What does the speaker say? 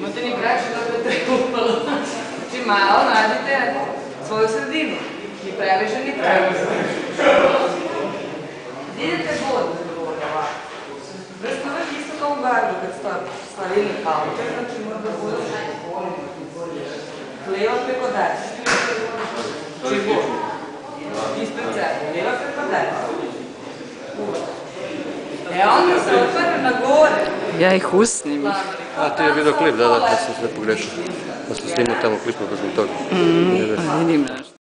Imate ni previše da te upalo. Znači malo nađite svoju sredinu. Ni previše, ni previše. Idete god ovako. Vrsto uvek isto kao u gardu kad stavili halter, znači mora da bude leva preko desna. Znači god. Ispred sebe. Leva preko desna. Onda se otvara na gore. Ja ih usnim. A ti je video klip, da, sam sve pogrešio. Da sam snimao tamo klipno zbog toga. Vidim.